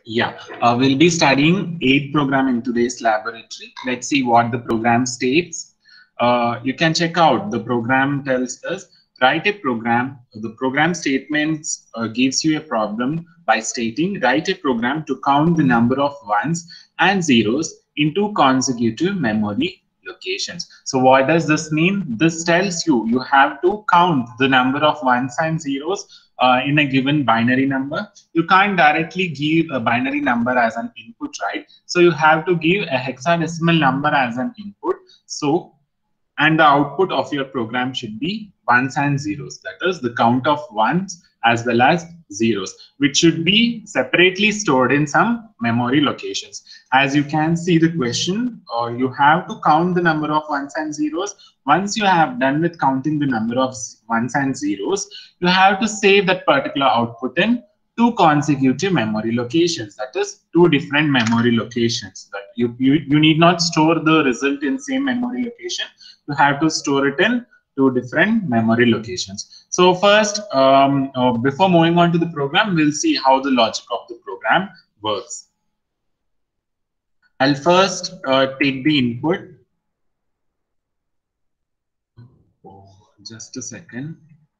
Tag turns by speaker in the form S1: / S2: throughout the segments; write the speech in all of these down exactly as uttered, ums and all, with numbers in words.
S1: Yeah, uh, we'll be studying eight program in today's laboratory. Let's see what the program states. Uh, you can check out the program tells us write a program. The program statements uh, gives you a problem by stating write a program to count the number of ones and zeros into consecutive memory locations. So what does this mean? This tells you you have to count the number of ones and zeros uh, in a given binary number. You can't directly give a binary number as an input, right? So you have to give a hexadecimal number as an input. So and the output of your program should be ones and zeros, that is the count of ones as well as zeros, which should be separately stored in some memory locations. As you can see the question, uh, you have to count the number of ones and zeros. Once you have done with counting the number of ones and zeros, you have to save that particular output in two consecutive memory locations, that is two different memory locations. That you, you you need not store the result in same memory location. You have to store it in two different memory locations. So first, um, uh, before moving on to the program, we'll see how the logic of the program works. I'll first uh, take the input. Oh, just a second.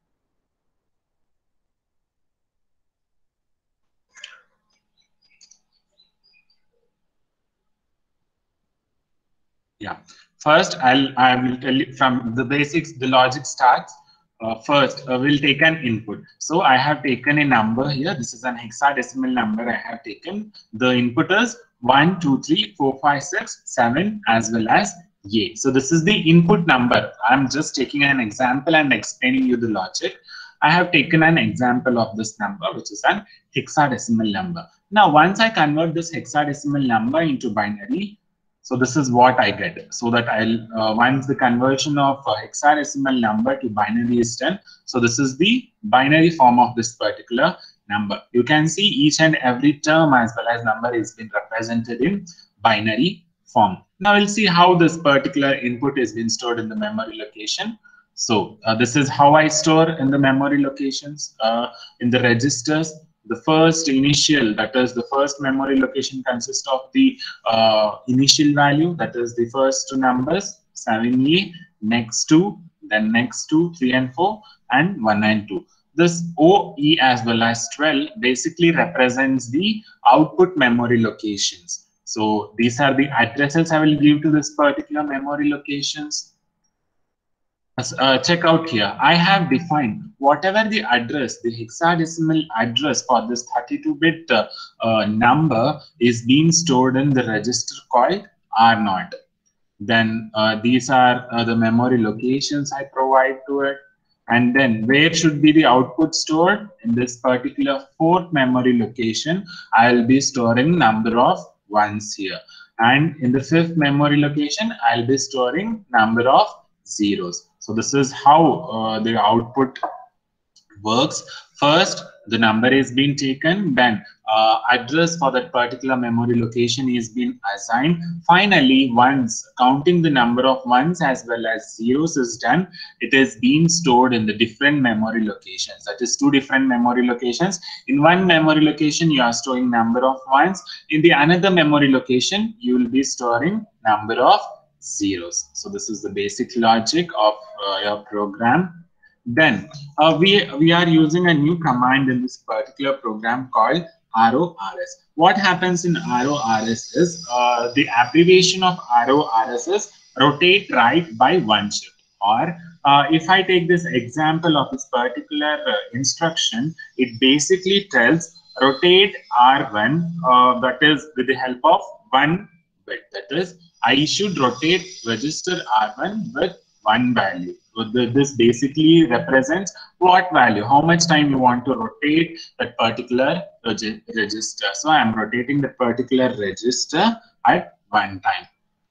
S1: Yeah. First, I'll I will tell you from the basics. The logic starts. Uh, first, uh, we'll take an input. So I have taken a number here. This is an hexadecimal number. I have taken the input is one, two, three, four, five, six, seven, as well as eight. So this is the input number. I'm just taking an example and explaining you the logic. I have taken an example of this number, which is an hexadecimal number. Now, once I convert this hexadecimal number into binary, so this is what I get. So that I'll uh, once the conversion of a hexadecimal number to binary is done. So this is the binary form of this particular number. You can see each and every term as well as number is been represented in binary form. Now we'll see how this particular input is being stored in the memory location. So uh, this is how I store in the memory locations uh, in the registers. The first initial, that is the first memory location, consists of the uh, initial value, that is the first two numbers, seven E, next two, then next two, three and four, and one and two. This O, E as well as twelve basically represents the output memory locations. So these are the addresses I will give to this particular memory locations. Uh, check out here. I have defined whatever the address, the hexadecimal address for this thirty-two bit uh, uh, number is being stored in the register called R zero. Then uh, these are uh, the memory locations I provide to it. And then where should be the output stored? In this particular fourth memory location, I will be storing number of ones here. And in the fifth memory location, I'll be storing number of zeros. So this is how uh, the output works. First, the number is being taken, then uh, address for that particular memory location is being assigned. Finally, once counting the number of ones as well as zeros is done, it is being stored in the different memory locations. That is two different memory locations. In one memory location, you are storing number of ones. In the another memory location, you will be storing number of zeros. So this is the basic logic of uh, your program. Then uh, we we are using a new command in this particular program called R O R S. What happens in R O R S is uh, the abbreviation of R O R S is rotate right by one shift. Or uh, if I take this example of this particular uh, instruction, it basically tells rotate R one, uh, that is with the help of one bit. That is, I should rotate register R one with one value. So the, this basically represents what value, how much time you want to rotate that particular regi register. So I am rotating that particular register at one time.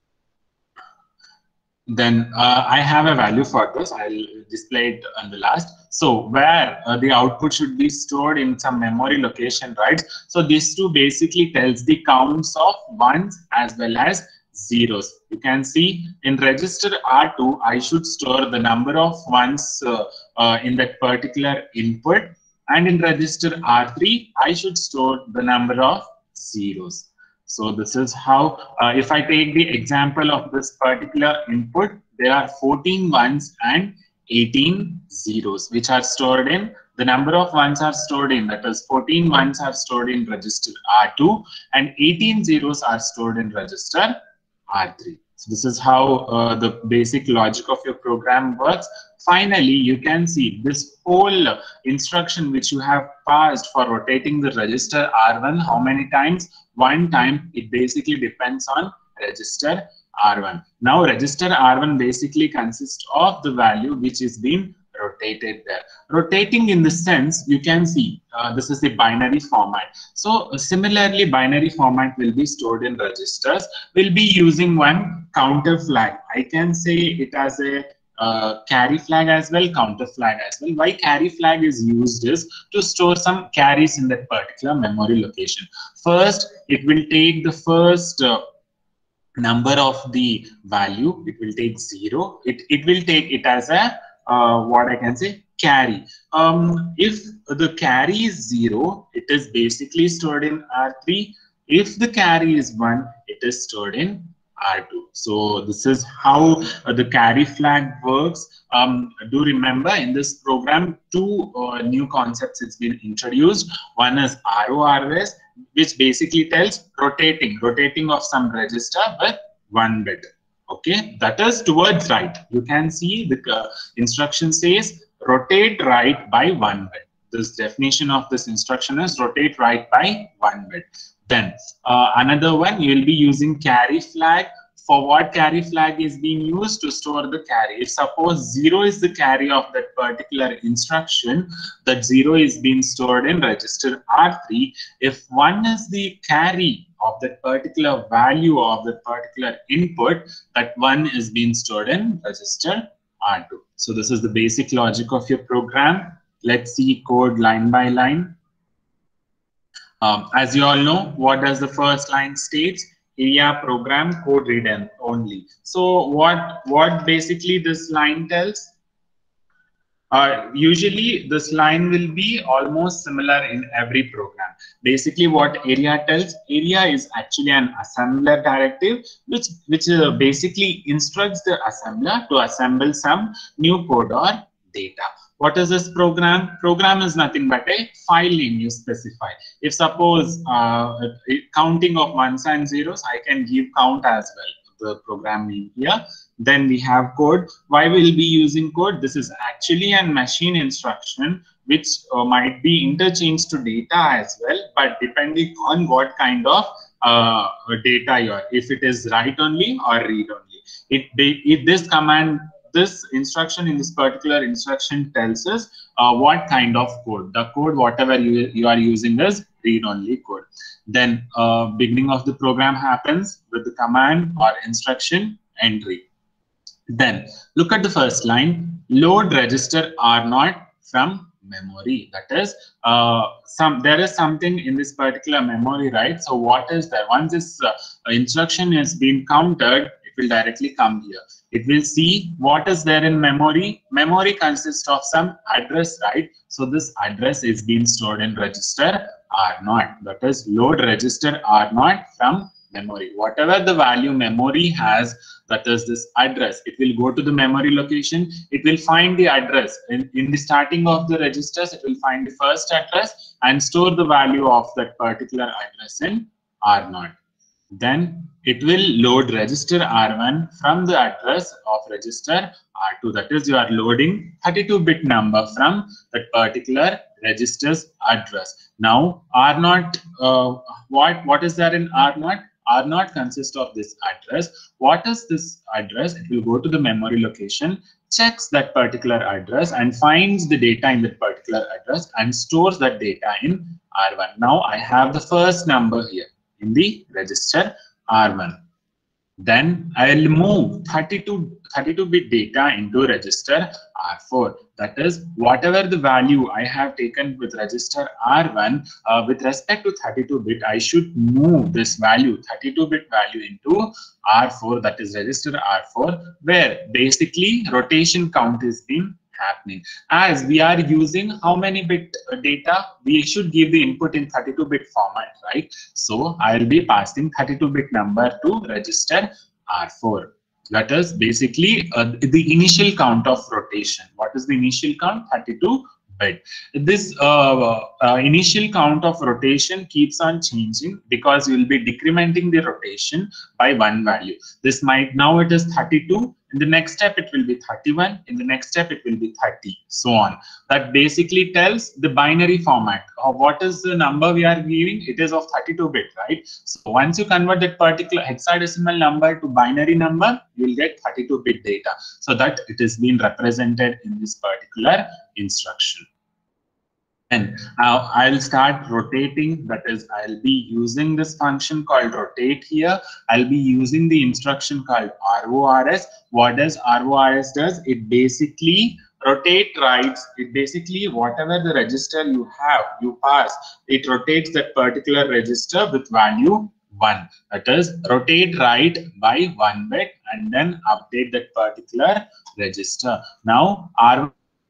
S1: Then uh, I have a value for this. I'll display it on the last. So where uh, the output should be stored in some memory location, right? So this two basically tells the counts of ones as well as zeros. You can see in register R two, I should store the number of ones uh, uh, in that particular input, and in register R three, I should store the number of zeros. So this is how, uh, if I take the example of this particular input, there are fourteen ones and eighteen zeros, which are stored in, the number of ones are stored in, that is fourteen ones are stored in register R two and eighteen zeros are stored in register R three. So this is how uh, the basic logic of your program works. Finally, you can see this whole instruction which you have passed for rotating the register R one, how many times? One time. It basically depends on register R one. Now register R one basically consists of the value which is being rotated there. Rotating in the sense, you can see uh, this is the binary format. So uh, similarly, binary format will be stored in registers. We'll be using one counter flag. I can say it as a uh, carry flag as well, counter flag as well. Why carry flag is used is to store some carries in that particular memory location. First, it will take the first uh, number of the value. It will take zero. It, it will take it as a Uh, what I can say, carry. Um, if the carry is zero, it is basically stored in R three. If the carry is one, it is stored in R two. So this is how uh, the carry flag works. Um, do remember, in this program, two uh, new concepts has been introduced. One is R O R S, which basically tells rotating, rotating of some register with one bit. Okay, that is towards right. You can see the uh, instruction says rotate right by one bit. This definition of this instruction is rotate right by one bit. Then uh, another one, you will be using carry flag. For what carry flag is being used? To store the carry. If suppose zero is the carry of that particular instruction, that zero is being stored in register R three. If one is the carry of that particular value of that particular input, that one is being stored in register R two. So this is the basic logic of your program. Let's see code line by line. Um, as you all know, what does the first line states? Area program code read only. So what what basically this line tells? Uh, usually this line will be almost similar in every program. Basically what area tells, area is actually an assembler directive which which uh, basically instructs the assembler to assemble some new code or data. What is this program? Program is nothing but a file name you specify. If suppose uh, counting of ones and zeros, I can give count as well, the program name here. Then we have code. Why we'll be using code? This is actually a machine instruction which uh, might be interchanged to data as well, but depending on what kind of uh, data you are, if it is write only or read only. It, if this command, this instruction in this particular instruction tells us uh, what kind of code. The code, whatever you, you are using is read only code. Then uh, beginning of the program happens with the command or instruction entry. Then look at the first line, load register R zero from memory. That is uh, some there is something in this particular memory, right? So what is there? Once this uh, instruction is being countered, it will directly come here. It will see what is there in memory. Memory consists of some address, right? So this address is being stored in register R zero. That is load register R zero from memory. Whatever the value memory has, that is this address, it will go to the memory location. It will find the address in, in the starting of the registers. It will find the first address and store the value of that particular address in R zero. Then it will load register R one from the address of register R two. That is, you are loading thirty-two bit number from that particular register's address. Now R zero, uh, what what is there in R zero? R zero consists of this address. What is this address? It will go to the memory location, checks that particular address and finds the data in that particular address and stores that data in R one. Now I have the first number here in the register R one. Then I will move thirty-two bit data into register R four. That is, whatever the value I have taken with register R one, uh, with respect to thirty-two bit, I should move this value, thirty-two bit value, into R four, that is register R four, where basically rotation count is being happening. As we are using how many bit data, we should give the input in thirty-two bit format, right? So I'll be passing thirty-two bit number to register R four. That is basically uh, the initial count of rotation. What is the initial count? thirty-two bit. This uh, uh, initial count of rotation keeps on changing because you will be decrementing the rotation by one value. This might, now it is thirty-two. In the next step, it will be thirty-one. In the next step, it will be thirty, so on. That basically tells the binary format of what is the number we are giving. It is of thirty-two bit, right? So once you convert that particular hexadecimal number to binary number, you will get thirty-two bit data. So that it is being represented in this particular instruction. And now I'll start rotating. That is, I'll be using this function called rotate here. I'll be using the instruction called R O R S. What does R O R S does? It basically rotate writes. It basically whatever the register you have, you pass, it rotates that particular register with value one. That is, rotate right by one bit and then update that particular register. Now R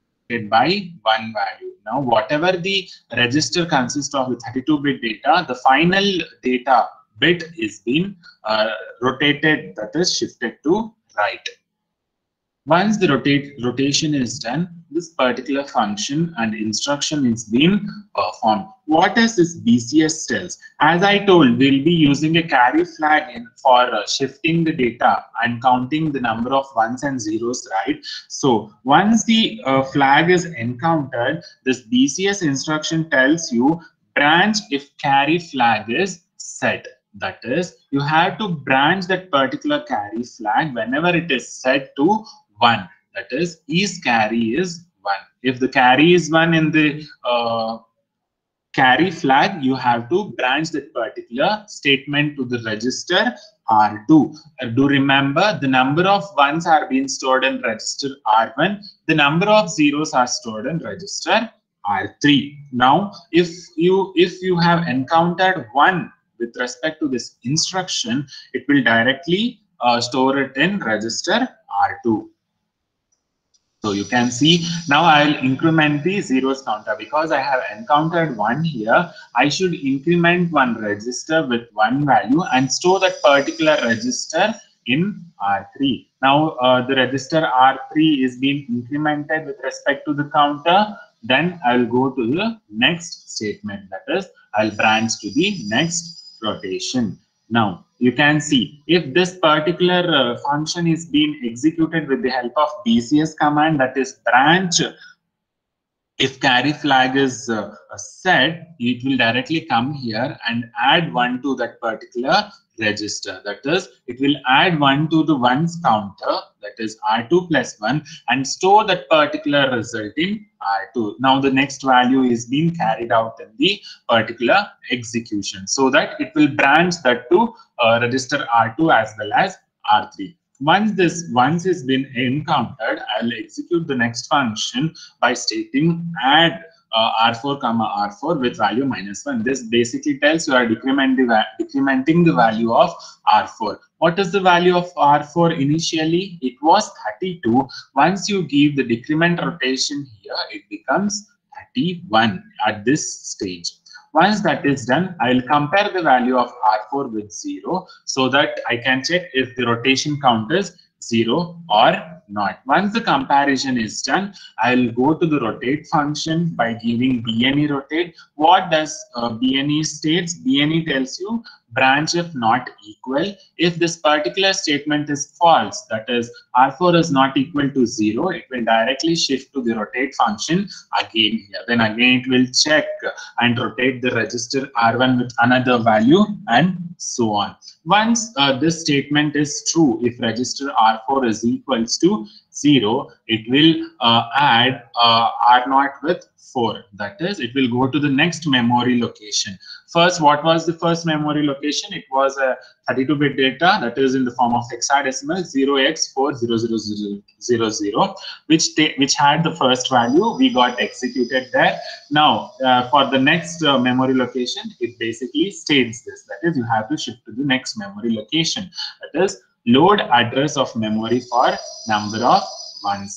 S1: by one value. Now, whatever the register consists of the thirty-two bit data, the final data bit is being uh, rotated, that is shifted to right. Once the rotate rotation is done, this particular function and instruction is being performed. What does this B C S tells? As I told, we'll be using a carry flag in for uh, shifting the data and counting the number of ones and zeros, right? So once the uh, flag is encountered, this B C S instruction tells you branch if carry flag is set. That is, you have to branch that particular carry flag whenever it is set to one. That is, is carry is one. If the carry is one in the uh, carry flag, you have to branch that particular statement to the register R two. Uh, do remember, the number of ones are being stored in register R one. The number of zeros are stored in register R three. Now, if you if you have encountered one with respect to this instruction, it will directly uh, store it in register R two. So you can see now I'll increment the zeros counter because I have encountered one here. I should increment one register with one value and store that particular register in R three. Now uh, the register R three is being incremented with respect to the counter. Then I'll go to the next statement, that is, I'll branch to the next rotation. Now you can see if this particular uh, function is being executed with the help of B C S command, that is branch if carry flag is uh, set, it will directly come here and add one to that particular register. That is, it will add one to the ones counter, that is R two plus one, and store that particular result in R two. Now the next value is being carried out in the particular execution, so that it will branch that to uh, register R two as well as R three. Once this once has been encountered, I'll execute the next function by stating add uh, R four comma R four with value minus one. This basically tells you are decrement the decrementing the value of R four. What is the value of R four initially? It was thirty-two. Once you give the decrement rotation here, it becomes thirty-one at this stage. Once that is done, I will compare the value of R four with zero so that I can check if the rotation count is zero or not. Once the comparison is done, I will go to the rotate function by giving B N E rotate. What does uh, B N E states? B N E tells you branch if not equal. If this particular statement is false, that is R four is not equal to zero, it will directly shift to the rotate function again here. Then again it will check and rotate the register R one with another value and so on. Once uh, this statement is true, if register R four is equals to zero, it will uh, add uh, R zero with four. That is, it will go to the next memory location. First, what was the first memory location? It was a thirty-two bit data, that is in the form of hexadecimal zero x four zero zero zero zero zero, which which had the first value. We got executed there. Now, uh, for the next uh, memory location, it basically states this. That is, you have to shift to the next memory location. That is, load address of memory for number of ones here.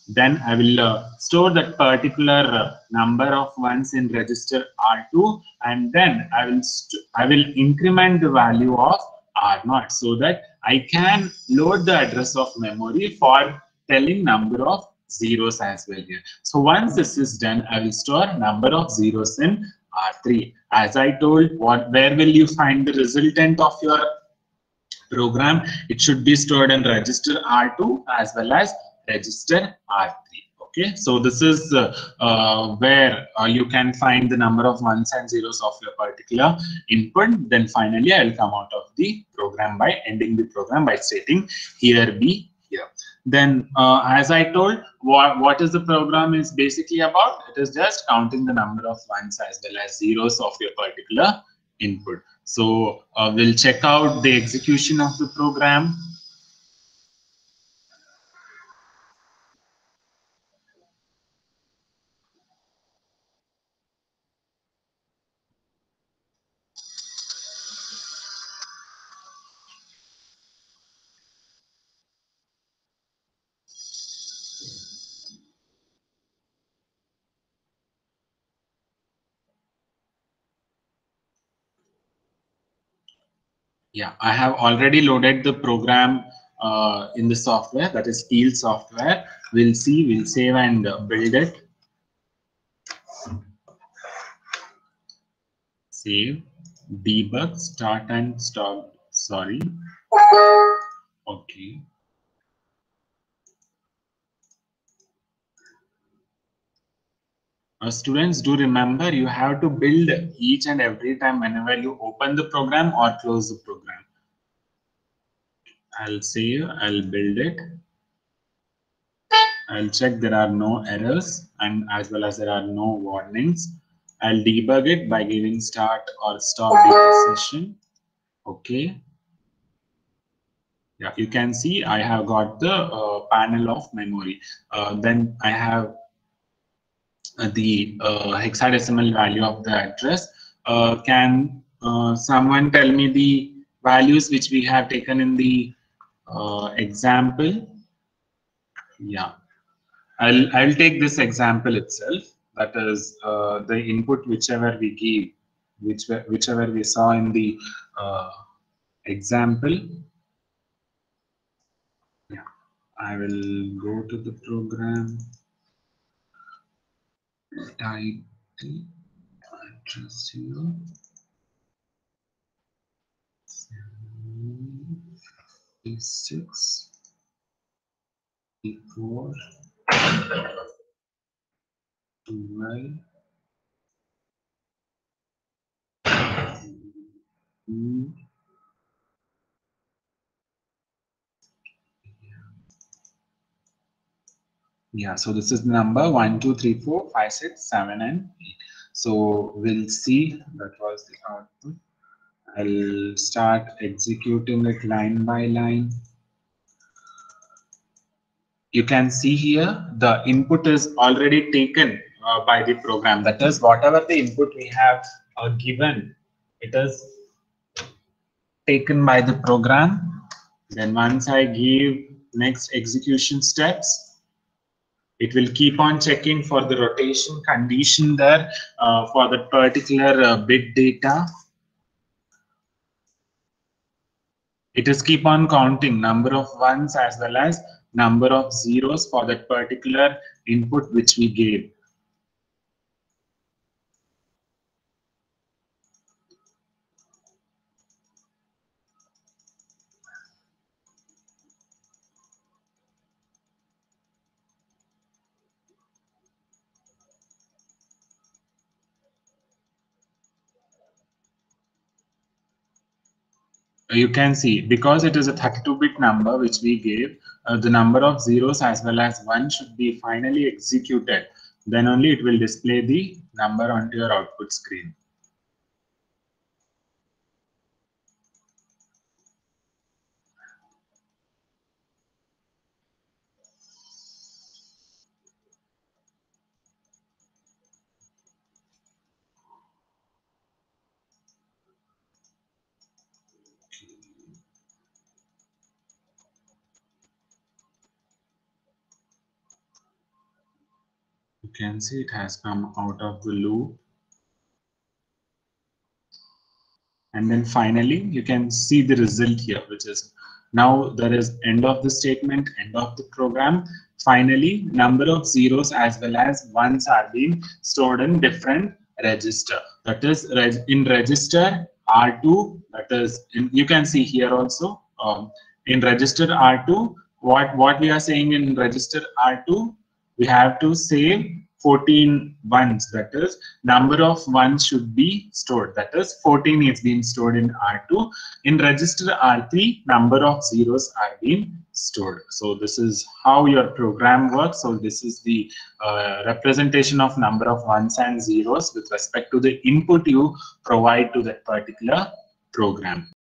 S1: Then I will uh, store that particular uh, number of ones in register R two, and then I will I will increment the value of R zero so that I can load the address of memory for telling number of zeros as well here. So once this is done, I will store number of zeros in R three. As I told, what where will you find the resultant of your program? It should be stored in register R two as well as register R three. Okay, so this is uh, uh, where uh, you can find the number of ones and zeros of your particular input. Then finally, I will come out of the program by ending the program by stating here be here. Then, uh, as I told, what, what is the program is basically about? It is just counting the number of ones as well as zeros of your particular input. So uh, we'll check out the execution of the program. Yeah, I have already loaded the program uh, in the software, that is Steel software. We'll see, we'll save and uh, build it. Save, debug, start and stop. Sorry. Okay. Uh, students, do remember you have to build each and every time whenever you open the program or close the program. I'll save, I'll build it. I'll check there are no errors and as well as there are no warnings. I'll debug it by giving start or stop the session. Okay. Yeah, you can see I have got the uh, panel of memory. Uh, then I have uh, the uh, hexadecimal value of the address. Uh, can uh, someone tell me the values which we have taken in the uh, example? Yeah. I'll I'll take this example itself. That is uh, the input whichever we give, which whichever we saw in the uh, example. Yeah, I will go to the program. Type the address here. Six, four, twelve. Yeah, so this is the number one, two, three, four, five, six, seven, and eight. So we'll see that was the output. I'll start executing it line by line. You can see here the input is already taken uh, by the program. That is, whatever the input we have uh, given, it is taken by the program. Then once I give next execution steps, it will keep on checking for the rotation condition there uh, for the particular uh, bit data. It is keep on counting number of ones as well as number of zeros for that particular input which we gave. You can see because it is a thirty-two bit number which we gave, uh, the number of zeros as well as one should be finally executed. Then only it will display the number onto your output screen. can see it has come out of the loop. And then finally, you can see the result here, which is now there is end of the statement, end of the program. Finally, number of zeros as well as ones are being stored in different register. That is in register R two. That is, in, you can see here also um, in register R two. What what we are saying in register R two, we have to save fourteen ones. That is, number of ones should be stored. That is, fourteen is being stored in R two. In register R three, number of zeros are being stored. So this is how your program works. So this is the uh, representation of number of ones and zeros with respect to the input you provide to that particular program.